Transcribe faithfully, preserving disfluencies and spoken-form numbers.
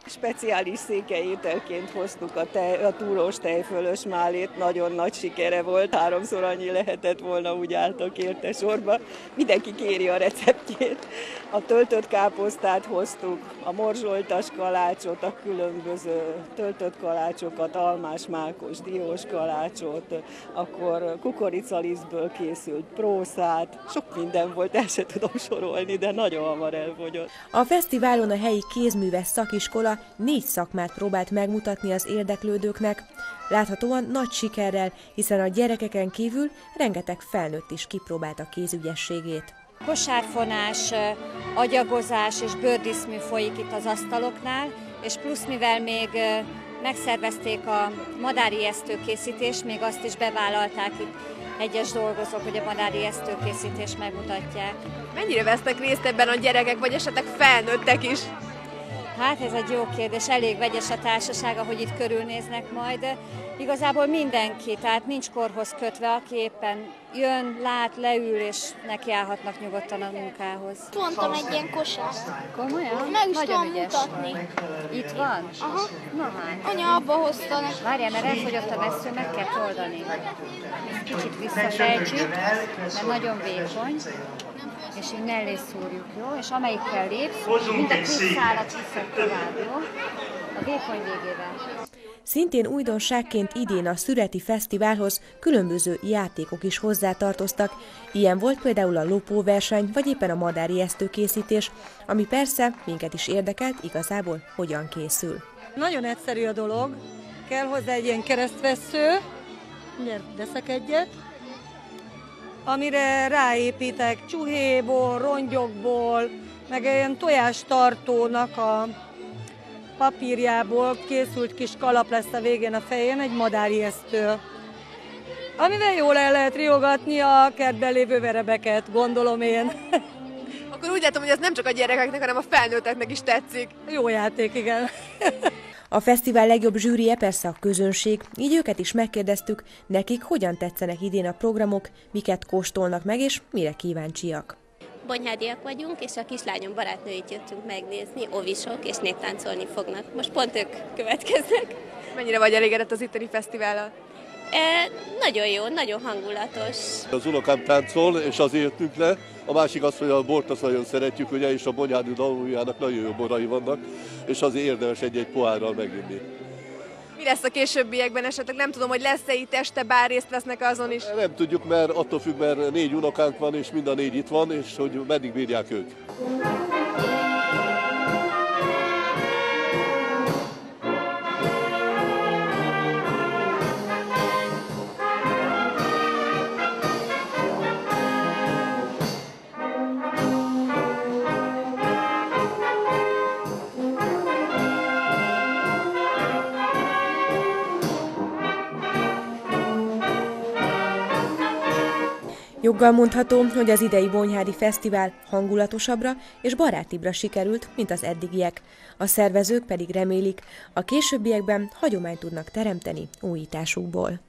Speciális székely ételként hoztuk a, tej, a túrós tejfölös málét, nagyon nagy sikere volt, háromszor annyi lehetett volna, úgy álltak érte sorba. Mindenki kéri a receptjét. A töltött káposztát hoztuk, a morzsoltas kalácsot, a különböző töltött kalácsokat, almás, mákos, diós kalácsot, akkor kukoricalisztből készült prószát, sok minden volt, el se tudom sorolni, de nagyon hamar elfogyott. A fesztiválon a helyi kézműves szakiskola négy szakmát próbált megmutatni az érdeklődőknek. Láthatóan nagy sikerrel, hiszen a gyerekeken kívül rengeteg felnőtt is kipróbálta kézügyességét. Kosárfonás, agyagozás és bőrdíszmű folyik itt az asztaloknál, és plusz mivel még megszervezték a madárijesztőkészítést, még azt is bevállalták itt egyes dolgozók, hogy a madárijesztőkészítést megmutatják. Mennyire vesznek részt ebben a gyerekek, vagy esetleg felnőttek is? Hát ez egy jó kérdés, elég vegyes a társaság, ahogy itt körülnéznek majd. Igazából mindenki, tehát nincs korhoz kötve, aki éppen jön, lát, leül, és nekiállhatnak nyugodtan a munkához. Vontam egy ilyen kosárt. Komolyan? Meg is Nagyon tudom ügyes. mutatni. Itt van? Aha. Na hát. Anya abba hozta neki. Várjál, mert elfogyott a vesző, meg kell oldani. Ezt kicsit visszafejtsük, mert nagyon vékony. És így mellé szúrjuk, jó? És amelyikkel lépsz, mind a két szálat viszed tovább, jó? A vékony végével. Szintén újdonságként idén a Szüreti Fesztiválhoz különböző játékok is hozzátartoztak. Ilyen volt például a lopóverseny, vagy éppen a madárijesztőkészítés, ami persze minket is érdekelt, igazából hogyan készül. Nagyon egyszerű a dolog, kell hozzá egy ilyen keresztvessző, mindjárt veszek egyet, amire ráépítek csuhéból, rongyokból, meg ilyen tojástartónak a papírjából készült kis kalap lesz a végén a fején, egy madárijesztő, amivel jól el lehet riogatni a kertben lévő verebeket, gondolom én. Akkor úgy látom, hogy ez nem csak a gyerekeknek, hanem a felnőtteknek is tetszik. Jó játék, igen. A fesztivál legjobb zsűrije persze a közönség, így őket is megkérdeztük, nekik hogyan tetszenek idén a programok, miket kóstolnak meg és mire kíváncsiak. Bonyhádiak vagyunk, és a kislányom barátnőit jöttünk megnézni, ovisok, és néptáncolni fognak. Most pont ők következnek. Mennyire vagy elégedett az itteni fesztivállal? E, nagyon jó, nagyon hangulatos. Az unokám táncol, és azért jöttünk le. A másik az, hogy a bort azt nagyon szeretjük, ugye, és a Bonyhádi Danujának nagyon jó borai vannak, és azért érdemes egy-egy pohárral meginni. Mi lesz a későbbiekben esetleg? Nem tudom, hogy lesz-e itt este, bár részt vesznek azon is? Nem tudjuk, mert attól függ, mert négy unokánk van, és mind a négy itt van, és hogy meddig bírják ők. Joggal mondható, hogy az idei Bonyhádi Fesztivál hangulatosabbra és barátibbra sikerült, mint az eddigiek. A szervezők pedig remélik, a későbbiekben hagyományt tudnak teremteni újításukból.